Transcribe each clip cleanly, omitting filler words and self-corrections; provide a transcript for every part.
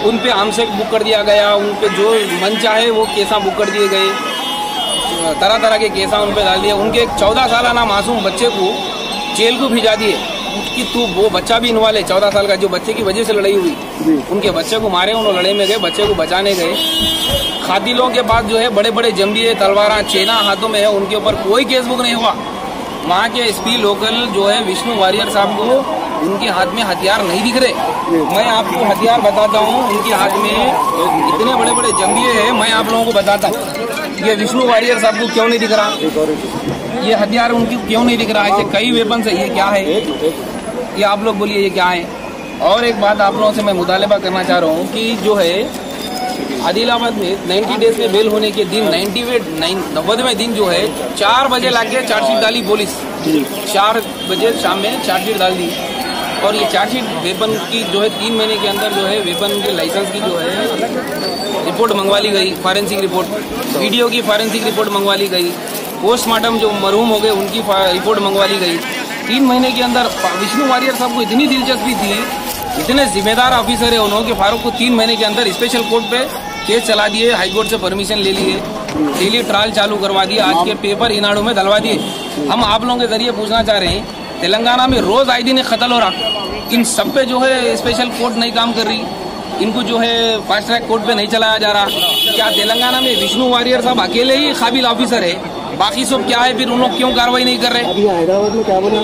उन पे हमसे बुक कर दिया गया, उन पे जो मन चाहे वो केसा बुक कर दिए गए, तरह तरह के केसा उन पे डाल दिए। उनके एक 14 साल ना मासूम बच्चे को जेल को भिजा दिए कि तू, वो बच्चा भी इन्वॉल्व है 14 साल का, जो बच्चे की वजह से लड़ाई हुई, उनके बच्चे को मारे, उन्होंने लड़ाई में गए, बच्चे को बचाने गए। खातिलों के पास जो है बड़े बड़े जंबिये, तलवारा, चेना हाथों में है, उनके ऊपर कोई केस बुक नहीं हुआ। वहाँ के एसपी लोकल जो है विष्णु वारियर साहब को उनके हाथ में हथियार नहीं दिख रहे। मैं आपको हथियार बताता हूँ, उनके हाथ में इतने बड़े बड़े जंबिये हैं। मैं आप लोगों को बताता हूँ ये विष्णु वारियर साहब को क्यों नहीं दिख रहा, ये हथियार उनकी क्यों नहीं दिख रहा। ऐसे कई वेपन है, ये क्या है, ये आप लोग बोलिए ये क्या है। और एक बात आप लोगों से मैं मुतालबा करना चाह रहा हूँ कि जो है आदिलाबाद में 90 डेज में बेल होने के दिन 90वें दिन जो है 4 बजे लाके चार्जशीट डाली पुलिस, 4 बजे शाम में चार्जशीट डाल दी। और ये चार्जशीट वेपन की जो है 3 महीने के अंदर जो है वेपन के लाइसेंस की जो है रिपोर्ट मंगवा ली गई, फॉरेंसिक रिपोर्ट, वीडियो की फॉरेंसिक रिपोर्ट मंगवा ली गई, पोस्टमार्टम जो मरहूम हो गए उनकी रिपोर्ट मंगवा ली गई। 3 महीने के अंदर विष्णु वारियर साहब को इतनी दिलचस्पी थी, इतने जिम्मेदार ऑफिसर है उन्होंने कि फारूक को 3 महीने के अंदर स्पेशल कोर्ट पे केस चला दिए, हाईकोर्ट से परमिशन ले लिए, डेली ट्रायल चालू करवा दिए, आज के पेपर इनाडू में डलवा दिए। हम आप लोगों के जरिए पूछना चाह रहे हैं, तेलंगाना में रोज आए दिन कत्ल हो रहा, इन सब पे जो है स्पेशल कोर्ट नहीं काम कर रही, इनको जो है फास्ट ट्रैक कोर्ट पे नहीं चलाया जा रहा। क्या तेलंगाना में विष्णु वारियर साहब अकेले ही काबिल ऑफिसर है, बाकी सब क्या है, फिर उन लोग क्यों कार्रवाई नहीं कर रहे? अभी हैदराबाद में क्या बोला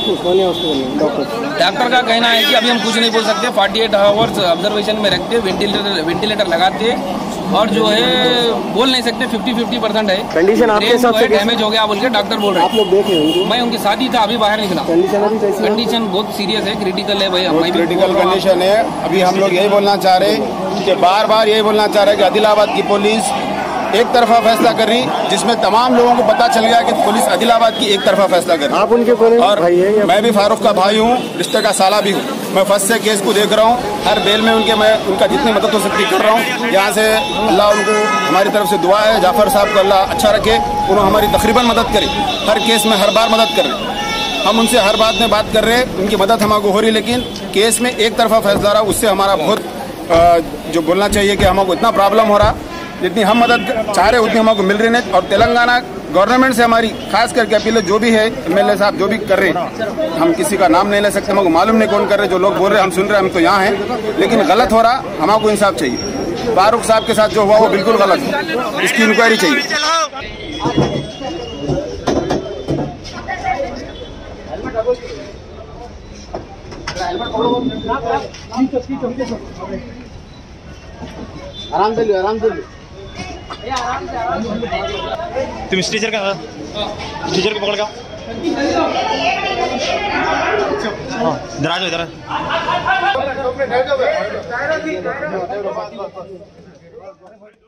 डॉक्टर का कहना है कि अभी हम कुछ नहीं बोल सकते, 48 आवर्स ऑब्जर्वेशन में रखते, वेंटिलेटर लगाते और जो है बोल नहीं सकते, 50-50% है कंडीशन आपके हिसाब से डैमेज हो गया बोल के डॉक्टर बोल रहे हैं। आप लोग देखे होंगे, मैं उनके साथ ही था, अभी बाहर निकला। कंडीशन बहुत सीरियस है, क्रिटिकल है भाई, क्रिटिकल कंडीशन है। अभी हम लोग यही बोलना चाह रहे हैं कि बार यही बोलना चाह रहे हैं कि आदिलाबाद की पुलिस एक तरफा फैसला कर रही, जिसमें तमाम लोगों को पता चल गया कि पुलिस आदिलाबाद की एक तरफा फैसला कर रही। आप उनके और भाई है, मैं भी फारूक का भाई हूँ, रिश्ते का साला भी हूँ। मैं फर्स्ट से केस को देख रहा हूँ, हर बेल में मैं उनका जितनी मदद हो सकती कर रहा हूँ। यहाँ से अल्लाह उनको, हमारी तरफ से दुआ है, जाफर साहब को अल्लाह अच्छा रखे, उन्होंने हमारी तकरीबन मदद करी, हर केस में हर बार मदद कर रहे। हम उनसे हर बात में बात कर रहे हैं, उनकी मदद हमको हो रही, लेकिन केस में एक तरफा फैसला रहा, उससे हमारा बहुत जो बोलना चाहिए कि हमको इतना प्रॉब्लम हो रहा, जितनी हम मदद चाह रहे उतनी हमको मिल रही नहीं। और तेलंगाना गवर्नमेंट से हमारी खास करके अपील, जो भी है MLA साहब जो भी कर रहे हैं, हम किसी का नाम नहीं ले सकते, हमको मालूम नहीं कौन कर रहे, जो लोग बोल रहे हैं हम सुन रहे हैं, हम तो यहाँ हैं, लेकिन गलत हो रहा, हमको इंसाफ चाहिए। फारूक साहब के साथ जो हुआ वो बिल्कुल गलत है, इसकी इंक्वायरी चाहिए। आराम से लो, आराम से लो। तुम टीचर का टीचर को पकड़ का इधर आ जाओ, इधर